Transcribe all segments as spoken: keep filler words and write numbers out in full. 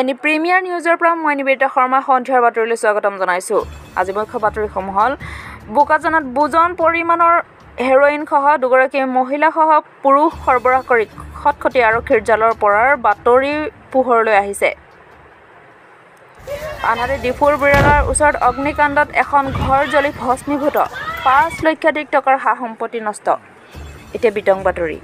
Any premier নিউজৰ পৰা মই নিবেদিতা শৰ্মা সন্ধিয়াৰ বাতৰিলৈ স্বাগতম জনাইছোঁ। আজি মুখ্য বাতৰিসমূহ হ'ল বোকাজানত বুজন পৰিমাণৰ হেৰইন সহ দুগৰাকী মহিলাসহ পুৰুষ সৰবৰাহ কৰি খটকটি আৰক্ষীৰ জালৰ পৰাৰ বাতৰি পোহৰলৈ আহিছে। আনহাতে ডিফুৰ বিৰলাৰ ওচৰত অগ্নিকাণ্ডত এখন ঘৰ জ্বলি ভস্মীভূত, পাঁচ লক্ষাধিক টকাৰ সা সম্পত্তি নষ্ট। এতিয়া বিতং বাতৰি।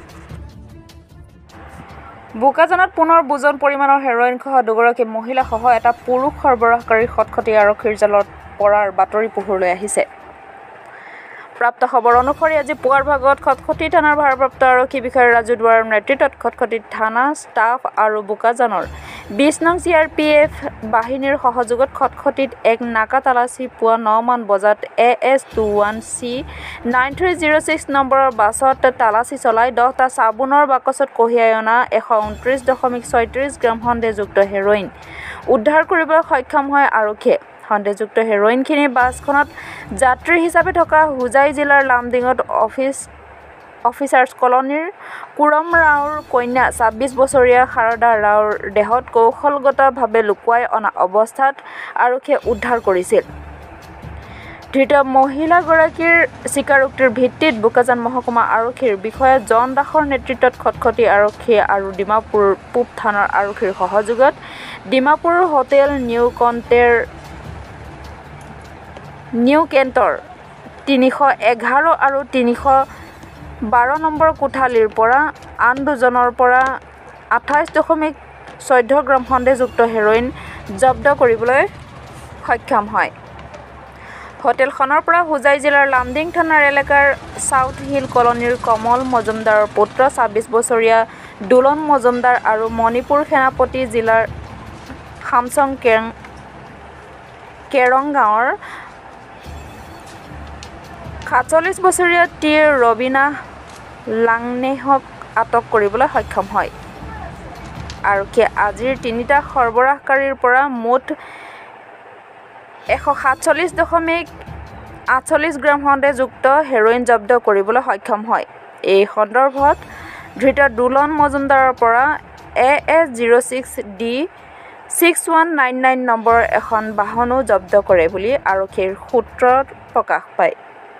বোকাজানত পুনৰ বুজন পৰিমাণৰ হেৰইন সহ দুগৰাকী মহিলাসহ এটা পুৰুষ সৰবৰাহকাৰী খটকটি আৰক্ষীৰ জালত পৰাৰ বাতৰি পোহৰলৈ আহিছে। প্ৰাপ্ত খবৰ অনুসৰি আজি পুৱাৰ ভাগত খটকটি থানাৰ ভাৰপ্ৰাপ্ত আৰক্ষী বিষয়া ৰাজু দুৱাৰৰ নেতৃত্বত খটকটি থানা ষ্টাফ আৰু বোকাজানৰ বিশ নং চি আৰ পি এফ বাহিনীৰ সহযোগত খটকটিত এক নাকা তালাচী পুৱা ন মান বজাত A S two one C nine three zero' six নম্বৰৰ বাছত তালাচী চলাই দহটা চাবোনৰ বাকচত কঢ়িয়াই অনা এশ ঊনত্ৰিছ দশমিক ছয়ত্ৰিছ গ্ৰাম সন্দেহযুক্ত হেৰইন উদ্ধাৰ কৰিবলৈ সক্ষম হয় আৰক্ষীয়ে। সন্দেহযুক্ত হেৰইনখিনি বাছখনত যাত্ৰী হিচাপে থকা হোজাই জিলাৰ লামডিঙত অফিচ অফিচাৰ্ছ কলনীৰ কুৰম ৰাওৰ কন্যা ছাব্বিছ বছৰীয়া শাৰদা ৰাওৰ দেহত কৌশলগতভাৱে লুকুৱাই অনা অৱস্থাত আৰক্ষীয়ে উদ্ধাৰ কৰিছিল। ধৃত মহিলাগৰাকীৰ স্বীকাৰোক্তিৰ ভিত্তিত বোকাজান মহকুমা আৰক্ষীৰ বিষয়া জন দাসৰ নেতৃত্বত খটকটি আৰক্ষী আৰু ডিমাপুৰ পূব থানাৰ আৰক্ষীৰ সহযোগত ডিমাপুৰ হোটেল নিউ কণ্টেৰ নিউ কেণ্টৰ তিনিশ এঘাৰ আৰু তিনিশ বাৰ নম্বৰ কোঠালীৰ পৰা আন দুজনৰ পৰা আঠাইছ দশমিক চৈধ্য গ্ৰাম সন্দেহযুক্ত হেৰইন জব্দ কৰিবলৈ সক্ষম হয়। হোটেলখনৰ পৰা হোজাই জিলাৰ লামডিং থানাৰ এলেকাৰ চাউথ হিল কলনীৰ কমল মজুমদাৰৰ পুত্ৰ ছাব্বিছ বছৰীয়া দুলন মজুমদাৰ আৰু মণিপুৰ সেনাপতি জিলাৰ খামচং কেৰং কেৰং গাঁৱৰ সাতচল্লিছ বছৰীয়া টি ৰবিনা লাংনেহক আটক কৰিবলৈ সক্ষম হয়। আৰক্ষীয়ে আজিৰ তিনিটা সৰবৰাহকাৰীৰ পৰা মুঠ এশ সাতচল্লিছ দশমিক আঠচল্লিছ গ্ৰাম সন্দেহযুক্ত হেৰইন জব্দ কৰিবলৈ সক্ষম হয়। এই সন্দৰ্ভত ধৃত দুলন মজুমদাৰৰ পৰা A S zero' six D six one nine nine নম্বৰৰ এখন বাহনো জব্দ কৰে বুলি আৰক্ষীৰ সূত্ৰত প্ৰকাশ পায়।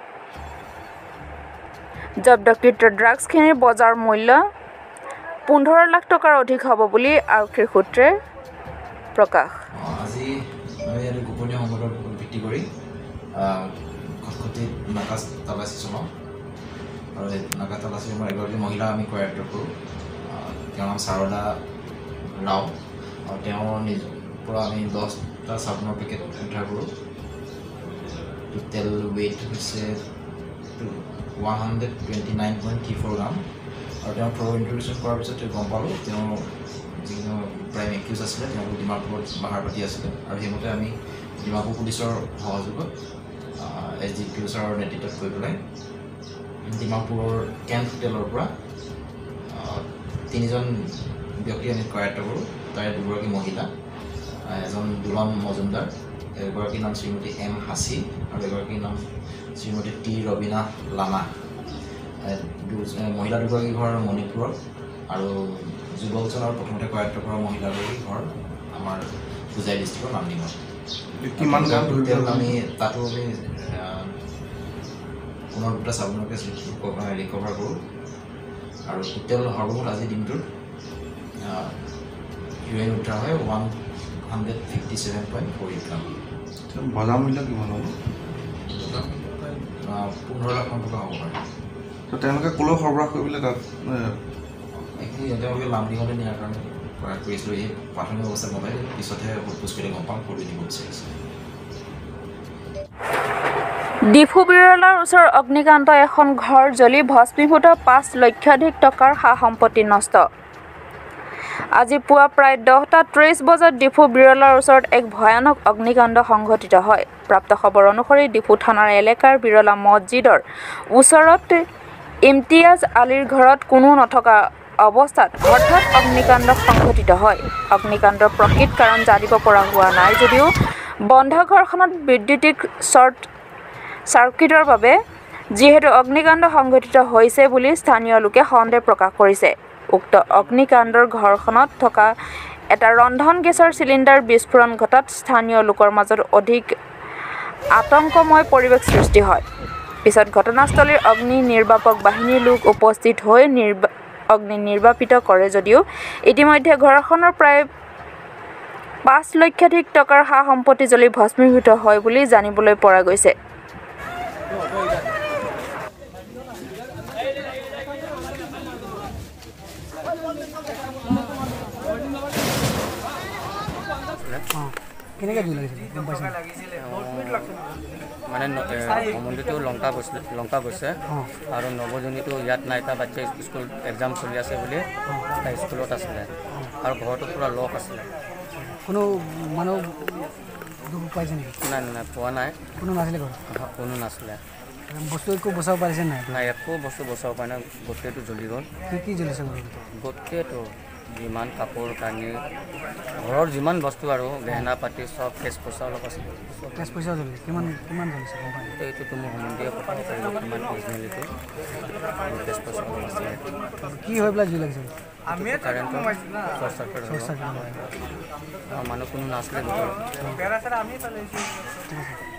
জব্দকৃত ড্ৰাগছখিনিৰ বজাৰ মূল্য পোন্ধৰ লাখ টকাৰ অধিক হ'ব বুলি আৰক্ষীৰ সূত্ৰে প্ৰকাশ। আজি আমি ইয়াত গোপনীয় সংবাদৰ ভিত্তি কৰি খটকটিত নাকা তালাচী চলাওঁ আৰু এই নাকা তালাচী আমাৰ এগৰাকী মহিলা আমি কৰায়ত্ব কৰোঁ। তেওঁৰ নাম শাৰদা ৰাও আৰু তেওঁৰ নিজ পৰা আমি দহটা চাবোনৰ পেকেট উদ্ধাৰ কৰোঁ। টোটেল ৱেইট হৈছে one hundred twenty nine point three four gram আৰু তেওঁ থ্ৰ' ইণ্ট্ৰডিউচন কৰাৰ পিছত গম পালোঁ তেওঁ যিখিনি প্ৰাইম একিউজ আছিলে তেওঁলোক ডিমাপুৰত বাহাৰ পাতি আছিলে আৰু সেইমতে আমি ডিমাপুৰ পুলিচৰ সহযোগত এছ ডি পি ছাৰৰ নেতৃত্বত গৈ পেলাই ডিমাপুৰৰ কেম্প হোটেলৰ পৰা তিনিজন ব্যক্তি আমি কৰায়ত্ব কৰোঁ। তাৰে দুগৰাকী মহিলা, এজন দুলন মজুমদাৰ, এগৰাকীৰ নাম শ্ৰীমতী এম হাছী আৰু এগৰাকীৰ নাম শ্ৰীমতী টি ৰবিনা লামা। মহিলা দুগৰাকী ঘৰ মণিপুৰত আৰু যুৱকজনৰ প্ৰথমতে কৰায়ত্ব কৰা মহিলাগৰাকী ঘৰ আমাৰ হোজাই ডিষ্ট্ৰিক্টৰ লামডিঙত। কিমান টোটেল আমি তাতো আমি পুনৰ দুটা চাবোনৰ কেছ ৰিকভাৰ কৰোঁ আৰু টোটেল সৰ্বমুঠ আজিৰ দিনটোত হিৰইন উদ্ধাৰ হয় one hundred fifty seven point four eight gram. বজাৰ মূল্য কিমান হ'ব? পোন্ধৰ লাখ মান টকা হ'ব পাৰে। তেওঁলোকে ক'লৈ সৰবৰাহ কৰিবলৈ তাত এইখিনি তেওঁলোকে লামডিঙলৈ নিয়াৰ কাৰণে প্ৰয়াস কৰিছিলোঁ। এই প্ৰাথমিক অৱস্থাত গম পাই পিছতহে সোধপোছ কৰিলে গম পাম ক'লৈ নিব বিচাৰিছে। ডিফু বিৰলাৰ ওচৰৰ অগ্নিকাণ্ড এখন ঘৰ জ্বলি ভস্মীভূত, পাঁচ লক্ষাধিক টকাৰ সা সম্পত্তি নষ্ট। আজি পুৱা প্ৰায় দহটা ত্ৰিছ বজাত ডিফু বিৰলাৰ ওচৰত এক ভয়ানক অগ্নিকাণ্ড সংঘটিত হয়। প্ৰাপ্ত খবৰ অনুসৰি ডিফু থানাৰ এলেকাৰ বিৰলা মছজিদৰ ওচৰত ইমতিয়াজ আলীৰ ঘৰত কোনো নথকা অৱস্থাত হঠাৎ অগ্নিকাণ্ড সংঘটিত হয়। অগ্নিকাণ্ডৰ প্ৰকৃত কাৰণ জানিব পৰা হোৱা নাই যদিও বন্ধ ঘৰখনত বৈদ্যুতিক শ্বৰ্ট চাৰ্কিটৰ বাবে যিহেতু অগ্নিকাণ্ড সংঘটিত হৈছে বুলি স্থানীয় লোকে সন্দেহ প্ৰকাশ কৰিছে। উক্ত অগ্নিকাণ্ডৰ ঘৰখনত থকা এটা ৰন্ধন গেছৰ চিলিণ্ডাৰ বিস্ফোৰণ ঘটাত স্থানীয় লোকৰ মাজত অধিক আতংকময় পৰিৱেশ সৃষ্টি হয়। পিছত ঘটনাস্থলীৰ অগ্নি নিৰ্বাপক বাহিনীৰ লোক উপস্থিত হৈ নিৰ্বা অগ্নি নিৰ্বাপিত কৰে যদিও ইতিমধ্যে ঘৰখনৰ প্ৰায় পাঁচ লক্ষাধিক টকাৰ সা সম্পত্তি জ্বলি ভস্মীভূত হয় বুলি জানিবলৈ পৰা গৈছে। কেনেকৈ জুই লাগিছিল গম পাইছে মানে সমন্দিটো লংকা গৈছিলে লংকা গৈছে আৰু নৱজনীটো ইয়াত নাই এটা বাচ্চা স্কুল এক্সাম চলি আছে বুলি এটা স্কুলত আছিলে আৰু ঘৰটো পূৰা লক আছিলে। কোনো মানুহ দুখ পাইছে নেকি? নাই নাই পোৱা নাই। কোনো নাছিলে ঘৰত? কোনো নাছিলে। বস্তু একো বচাব পাৰিছে নাই? নাই একো বস্তু বচাব পৰা নাই, গোটেইটো জ্বলি গ'ল। কি কি জ্বলিছে ঘৰত? গোটেইটো যিমান কাপোৰ কানি ঘৰৰ যিমান বস্তু আৰু গহনা পাতি চব কেছ পইচা অলপ আছিলে। কেছ পইচাও জ্বলিছে? কিমান কিমান জ্বলিছে গম পাই? এইটোতো মোৰ সম্বন্ধীয় কথা পাৰিব কিমান অৰিজিনেলিটো কেছ পইচা অলপ আছিলে। কি হৈ পেলাই জুই লাগিছে? কাৰেণ্টৰ শ্বৰ্ট চাৰ্কিট হ'ল। মানুহ কোনো নাছিলে ভিতৰত। ঠিক আছে।